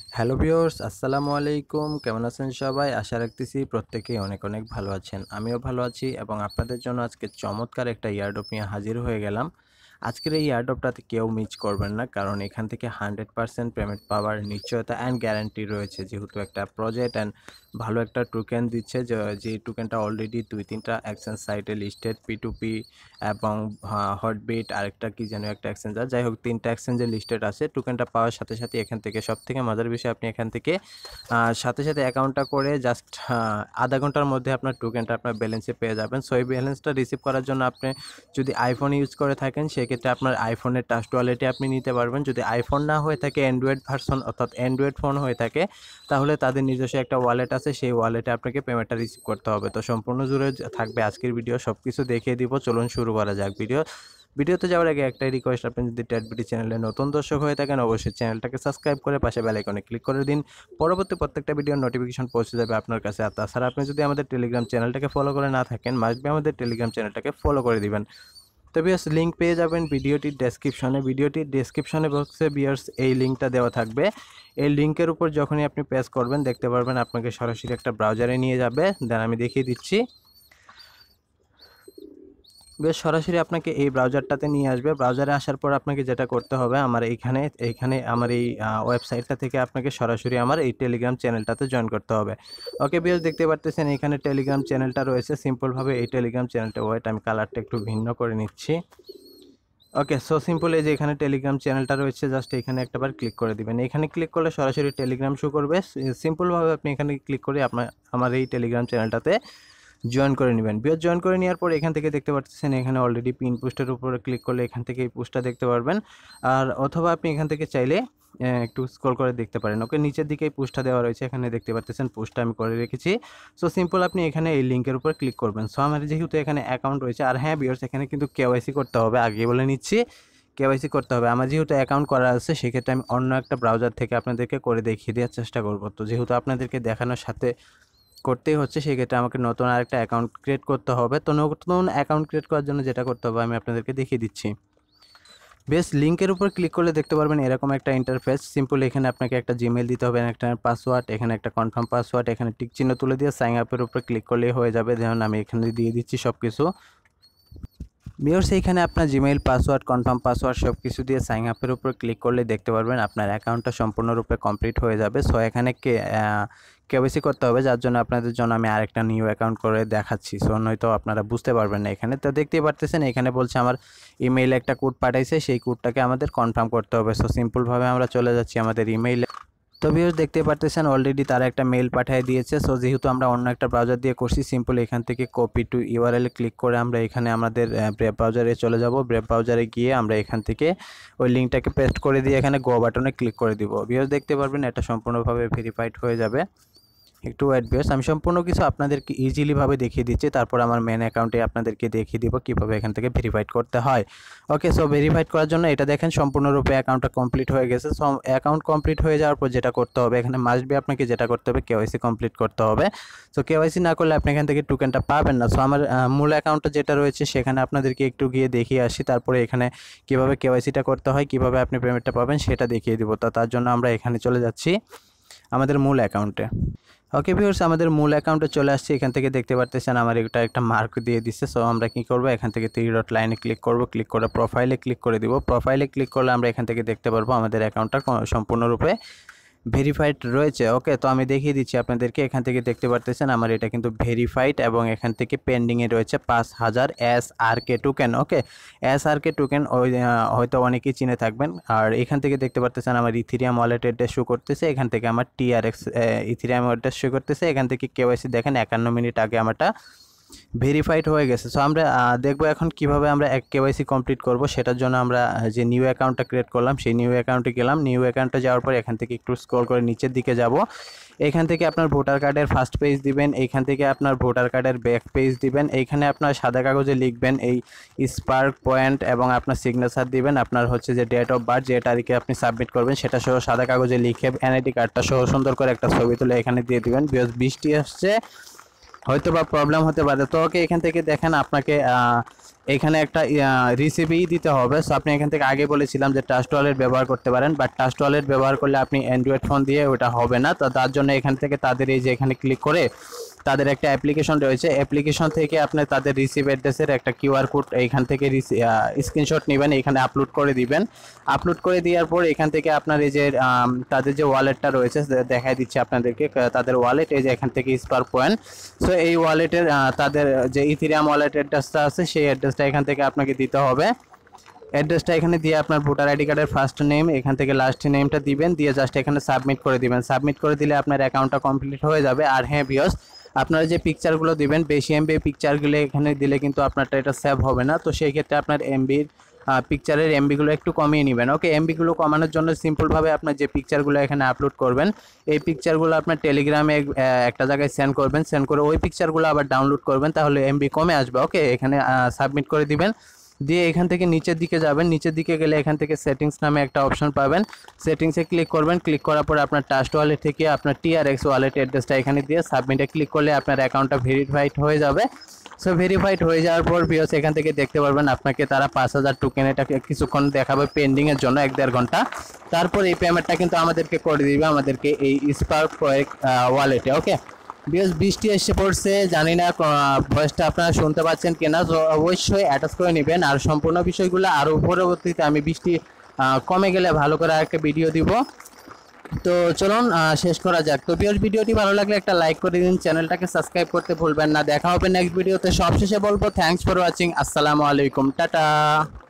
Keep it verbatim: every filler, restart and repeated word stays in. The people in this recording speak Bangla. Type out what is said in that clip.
হ্যালো ভিউয়ার্স, আসসালামু আলাইকুম। কেমন আছেন সবাই? আশা রাখতেছি প্রত্যেকেই অনেক, অনেক ভালো আছেন। আমিও ভালো আছি এবং আপনাদের জন্য আজকে চমৎকার একটা এয়ারড্রপ নিয়ে হাজির হয়ে গেলাম। আজকের এই এয়ারড্রপটাতে কেউ মিস করবেন না, কারণ এখান থেকে হান্ড্রেড পার্সেন্ট পেমেন্ট পাওয়ার নিশ্চয়তা অ্যান্ড গ্যারান্টি রয়েছে। যেহেতু একটা প্রজেক্ট অ্যান্ড ভালো একটা টোকেন দিচ্ছে, যে যে টোকেনটা অলরেডি দুই তিনটা এক্সচেঞ্জ সাইটে লিস্টেড, পি টু পি এবং হটবিট, আরেকটা কি যেন একটা এক্সচেঞ্জার, যাই হোক তিনটা এক্সচেঞ্জে লিস্টেড আছে। টোকেনটা পাওয়ার সাথে সাথে এখান থেকে সবথেকে মজার বিষয়, আপনি এখান থেকে আহ, সাথে সাথে অ্যাকাউন্টটা করে জাস্ট আধা ঘন্টার মধ্যে আপনার টোকেনটা আপনার ব্যালেন্সে পেয়ে যাবেন। সো এই ব্যালেন্সটা রিসিভ করার জন্য আপনি যদি আইফোন ইউজ করে থাকেন, সেক্ষেত্রে আপনার আইফোনের টাচ ওয়ালেটে আপনি নিতে পারবেন। যদি আইফোন না হয়ে থাকে, অ্যান্ড্রয়েড ভার্সন অর্থাৎ অ্যান্ড্রয়েড ফোন হয়ে থাকে, তাহলে তাদের নিজস্ব একটা ওয়ালেট আছে, সেই ওয়ালেটে আপনাকে পেমেন্টটা রিসিভ করতে হবে। তো সম্পূর্ণ জুড়ে থাকবে আজকের ভিডিও, সব কিছু দেখিয়ে দিব। চলুন শুরু করা যাক ভিডিও। ভিডিওতে যাওয়ার আগে একটাই রিকোয়েস্ট, আপনি যদি ট্যাটবিডি চ্যানেলে নতুন দর্শক হয়ে থাকেন, অবশ্যই চ্যানেলটাকে সাবস্ক্রাইব করে পাশে বেল আইকনে ক্লিক করে দিন। পরবর্তী প্রত্যেকটা ভিডিওর নোটিফিকেশন পৌঁছে যাবে আপনার কাছে। আর তাছাড়া আপনি যদি আমাদের টেলিগ্রাম চ্যানেলটাকে ফলো করে না থাকেন, মাস্ট বি আমাদের টেলিগ্রাম চ্যানেলটাকে ফলো করে দিবেন। তো বিয়ার্স, লিঙ্ক পেয়ে যাবেন ভিডিওটির ডেসক্রিপশনে। ভিডিওটির ডেসক্রিপশনে বক্সে বিয়ার্স এই লিঙ্কটা দেওয়া থাকবে। এই লিঙ্কের উপর যখনই আপনি প্রেস করবেন, দেখতে পারবেন আপনাকে সরাসরি একটা ব্রাউজারে নিয়ে যাবে। দেন আমি দেখিয়ে দিচ্ছি। বেশ, সরাসরি আপনাকে এই ব্রাউজারটাতে নিয়ে আসবে। ব্রাউজারে আসার পর আপনাকে যেটা করতে হবে, আমার এইখানে এইখানে আমার এই ওয়েবসাইটটা থেকে আপনাকে সরাসরি আমার এই টেলিগ্রাম চ্যানেলটাতে জয়েন করতে হবে। ওকে বিয়ার্স, দেখতে পারতেছেন এখানে টেলিগ্রাম চ্যানেলটা রয়েছে। সিম্পলভাবে এই টেলিগ্রাম চ্যানেলটা, ওয়েট আমি কালারটা একটু ভিন্ন করে নিচ্ছি। ওকে, সো সিম্পল, এই যে এখানে টেলিগ্রাম চ্যানেলটা রয়েছে, জাস্ট এখানে একটাবার ক্লিক করে দিবেন। এখানে ক্লিক করলে সরাসরি টেলিগ্রাম শো করবে। সিম্পলভাবে আপনি এখানে ক্লিক করে আপনার আমার এই টেলিগ্রাম চ্যানেলটাতে জয়েন করে নেবেন। বিয়ার জয়েন করে নেওয়ার পর এখান থেকে দেখতে পাচ্ছেন এখানে অলরেডি পিন পোস্টের উপরে ক্লিক করলে এখান থেকে এই পোস্টটা দেখতে পারবেন। আর অথবা আপনি এখান থেকে চাইলে একটু স্ক্রল করে দেখতে পারেন। ওকে, নিচের দিকে এই পোস্টটা দেওয়া রয়েছে, এখানে দেখতে পাচ্ছেন পোস্টটা আমি করে রেখেছি। সো সিম্পল, আপনি এখানে এই লিঙ্কের উপর ক্লিক করবেন। সো আমার যেহেতু এখানে অ্যাকাউন্ট রয়েছে, আর হ্যাঁ বিয়ার্স, এখানে কিন্তু কেওয়াইসি করতে হবে, আগে বলে নিচ্ছি। কেওয়াইসি করতে হবে। আমার যেহেতু অ্যাকাউন্ট করা আছে, সেক্ষেত্রে আমি অন্য একটা ব্রাউজার থেকে আপনাদেরকে করে দেখিয়ে দেওয়ার চেষ্টা করব। তো যেহেতু আপনাদেরকে দেখানোর সাথে করতেই হচ্ছে, সেক্ষেত্রে আমাকে নতুন আরেকটা অ্যাকাউন্ট ক্রিয়েট করতে হবে। তো নতুন অ্যাকাউন্ট ক্রিয়েট করার জন্য যেটা করতে হবে আমি আপনাদেরকে দেখিয়ে দিচ্ছি। বেশ, লিঙ্কের উপর ক্লিক করলে দেখতে পারবেন এরকম একটা ইন্টারফেস। সিম্পল, এখানে আপনাকে একটা জিমেল দিতে হবে, একটা পাসওয়ার্ড, এখানে একটা কনফার্ম পাসওয়ার্ড, এখানে টিক চিহ্ন তুলে দিয়ে সাইন আপের উপর ক্লিক করলেই হয়ে যাবে। যেমন আমি এখানে দিয়ে দিচ্ছি সব কিছু। ভিউয়ার্স, এইখানে আপনার জিমেইল, পাসওয়ার্ড, কনফার্ম পাসওয়ার্ড সব কিছু দিয়ে সাইন আপের উপর ক্লিক করলে দেখতে পারবেন আপনার অ্যাকাউন্টটা সম্পূর্ণরূপে কমপ্লিট হয়ে যাবে। সো এখানে কে কেওয়াইসি করতে হবে, যার জন্য আপনাদের জন্য আমি আরেকটা নিউ অ্যাকাউন্ট করে দেখাচ্ছি। সো নয়তো আপনারা বুঝতে পারবেন না। এখানে তো দেখতেই পারতেছেন, এখানে বলছে আমার ইমেইলে একটা কোড পাঠাইছে, সেই কোডটাকে আমাদের কনফার্ম করতে হবে। সো সিম্পলভাবে আমরা চলে যাচ্ছি আমাদের ইমেইলে। তো ভিউয়ার্স, দেখতে পারতেছেন অলরেডি তারা একটা মেল পাঠিয়ে দিয়েছে। সো যেহেতু আমরা অন্য একটা ব্রাউজার দিয়ে করছি, সিম্পল এখান থেকে কপি টু ইউআরএল এ ক্লিক করে আমরা এখানে আমাদের ব্রেভ ব্রাউজারে চলে যাব। ব্রেভ ব্রাউজারে গিয়ে আমরা এখান থেকে ওই লিঙ্কটাকে পেস্ট করে দিয়ে এখানে গো বাটনে ক্লিক করে দিব। ভিউয়ার্স, দেখতে পারবেন এটা সম্পূর্ণভাবে ভেরিফাইড হয়ে যাবে। একটু ওয়েট ভিউয়ার্স, আমি সম্পূর্ণ কিছু আপনাদেরকে ইজিলিভাবে দেখিয়ে দিচ্ছি, তারপর আমার মেন অ্যাকাউন্টে আপনাদেরকে দেখিয়ে দিব কীভাবে এখান থেকে ভেরিফাইড করতে হয়। ওকে, সো ভেরিফাইড করার জন্য এটা দেখেন সম্পূর্ণরূপে অ্যাকাউন্টটা কমপ্লিট হয়ে গেছে। সো অ্যাকাউন্ট কমপ্লিট হয়ে যাওয়ার পর যেটা করতে হবে, এখানে মাস্ট বি আপনাকে যেটা করতে হবে, কেওয়াইসি কমপ্লিট করতে হবে। সো কেওয়াইসি না করলে আপনি এখান থেকে টোকেনটা পাবেন না। সো আমার মূল অ্যাকাউন্টটা যেটা রয়েছে, সেখানে আপনাদেরকে একটু গিয়ে দেখিয়ে আসি, তারপরে এখানে কীভাবে কেওয়াইসিটা করতে হয়, কীভাবে আপনি পেমেন্টটা পাবেন সেটা দেখিয়ে দিব। তো তার জন্য আমরা এখানে চলে যাচ্ছি আমাদের মূল অ্যাকাউন্টে। ওকে ভিউয়ার্স, আমাদের মূল অ্যাকাউন্টে চলে আসছে। এখান থেকে দেখতে পারতেছেন আমার এটা একটা মার্ক দিয়ে দিচ্ছে। সো আমরা কি করব, এখান থেকে থ্রি ডট লাইনে ক্লিক করব, ক্লিক করে প্রোফাইলে ক্লিক করে দিব। প্রোফাইলে ক্লিক করলে আমরা এখান থেকে দেখতে পারবো আমাদের অ্যাকাউন্টটা সম্পূর্ণরূপে ভেরিফাইড রয়েছে। ওকে, তো আমি দেখিয়ে দিচ্ছি আপনাদেরকে। এখান থেকে দেখতে পারতেছেন আমার এটা কিন্তু ভেরিফাইড, এবং এখান থেকে পেন্ডিংয়ে রয়েছে পাঁচ হাজার S R K token. Okay, S R K token ওই হয়তো অনেকেই চিনে থাকবেন। আর এখান থেকে দেখতে পারতেছেন আমার ইথিরিয়াম ওয়ালেট অ্যাড্রেস শো করতেছে, এখান থেকে আমার টিআরএক্স ইথিরিয়াম অ্যাড্রেস শো করতেছে। এখান থেকে কেওয়াইসি দেখেন একান্ন মিনিট আগে আমারটা ভেরিফাইড হয়ে গেছে। সো আমরা দেখবো এখন কিভাবে আমরা এক কেওয়াইসি কমপ্লিট করব। সেটার জন্য আমরা যে নিউ অ্যাকাউন্টটা ক্রিয়েট করলাম, সেই নিউ অ্যাকাউন্টে গেলাম। নিউ অ্যাকাউন্টে যাওয়ার পর এখান থেকে একটু স্ক্রল করে নিচের দিকে যাব। এখান থেকে আপনার ভোটার কার্ডের ফার্স্ট পেজ দিবেন, এইখান থেকে আপনার ভোটার কার্ডের ব্যাক পেজ দিবেন। এইখানে আপনার সাদা কাগজে লিখবেন এই স্পার্ক পয়েন্ট, এবং আপনার সিগনেচার দিবেন। আপনার হচ্ছে যে ডেট অফ বার্থ, যে তারিখে আপনি সাবমিট করবেন, সেটা সহ সাদা কাগজে লিখে এনআইডি কার্ডটা সহ সুন্দর করে একটা ছবি তুলে এখানে দিয়ে দিবেন। বিকজ বৃষ্টি আসছে, হয়তো বা প্রবলেম হতে পারে। তো ওকে, এখান থেকে দেখেন আপনাকে এখানে একটা রিসিভই দিতে হবে। সো আপনি এখান থেকে আগে বলেছিলাম যে ট্রাস্ট ওয়ালেট ব্যবহার করতে পারেন, বাট ট্রাস্ট ওয়ালেট ব্যবহার করলে আপনি অ্যান্ড্রয়েড ফোন দিয়ে ওটা হবে না। তো তার জন্য এখান থেকে তাদের এই যে এখানে ক্লিক করে তাদের একটা অ্যাপ্লিকেশন রয়েছে, অ্যাপ্লিকেশন থেকে আপনি তাদের রিসিভ অ্যাড্রেসের একটা কিউআর কোড এখান থেকে স্ক্রিনশট নেবেন, এখানে আপলোড করে দিবেন। আপলোড করে দেওয়ার পর এখান থেকে আপনার এই যে তাদের যে ওয়ালেটটা রয়েছে দেখাই দিচ্ছে আপনাদেরকে, তাদের ওয়ালেট এই যে এখান থেকে স্পার পয়েন্ট। সো এই ওয়ালেটের তাদের যে ইথিরিয়াম ওয়ালেট অ্যাড্রেসটা আছে সেই অ্যাড্রেসটা এখান থেকে আপনাকে দিতে হবে। অ্যাড্রেসটা এখানে দিয়ে আপনার ভোটার আইডি কার্ডের ফার্স্ট নেম এখান থেকে লাস্ট নেমটা দিবেন, দিয়ে জাস্ট এখানে সাবমিট করে দিবেন। সাবমিট করে দিলে আপনার অ্যাকাউন্টটা কমপ্লিট হয়ে যাবে। আর হ্যাঁ ভিউয়ার্স, আপনারা যে পিকচারগুলো দিবেন বেশি এমবি পিকচারগুলো এখানে দিলে কিন্তু আপনারটা এটা সেভ হবে না। তো সেই ক্ষেত্রে আপনার এমবির পিকচারের এমবিগুলো একটু কমিয়ে নেবেন। ওকে, এমবিগুলো কমানোর জন্য সিম্পলভাবে আপনার যে পিকচারগুলো এখানে আপলোড করবেন এই পিকচারগুলো আপনার টেলিগ্রামে একটা জায়গায় সেন্ড করবেন, সেন্ড করে ওই পিকচারগুলো আবার ডাউনলোড করবেন, তাহলে এমবি কমে আসবে। ওকে, এখানে সাবমিট করে দিবেন, দিয়ে এখান থেকে নিচের দিকে যাবেন। নিচের দিকে গেলে এখান থেকে সেটিংস নামে একটা অপশন পাবেন, সেটিংসে ক্লিক করবেন। ক্লিক করার পর আপনার ট্রাস্ট ওয়ালেট থেকে আপনার টিআরএক্স ওয়ালেট অ্যাড্রেসটা এখানে দিয়ে সাবমিটে ক্লিক করলে আপনার অ্যাকাউন্টটা ভেরিফাইড হয়ে যাবে। সো ভেরিফাইড হয়ে যাওয়ার পর ভিউয়ার্স এখান থেকে দেখতে পারবেন আপনাকে তারা পাঁচ হাজার টোকেন এটাকে কিছুক্ষণ দেখাবে পেন্ডিংয়ের জন্য এক দেড় ঘন্টা। তারপর এই পেমেন্টটা কিন্তু আমাদেরকে করে দিবে আমাদেরকে এই স্পার্ক ওয়ালেটে। ওকে বিকজ বৃষ্টি এসে পড়ছে, জানি না ভয়েসটা আপনারা শুনতে পাচ্ছেন কিনা, তো অবশ্যই অ্যাটাচ করে নেবেন। আর সম্পূর্ণ বিষয়গুলো আরও পরবর্তীতে আমি বৃষ্টি কমে গেলে ভালো করে একটা ভিডিও দিব। তো চলুন শেষ করা যাক। তো ভিউয়ার্স, ভিডিওটি ভালো লাগলে একটা লাইক করে দিন, চ্যানেলটাকে সাবস্ক্রাইব করতে ভুলবেন না। দেখা হবে নেক্সট ভিডিওতে। সবশেষে বলবো থ্যাঙ্কস ফর ওয়াচিং। আসসালামু আলাইকুম, টাটা।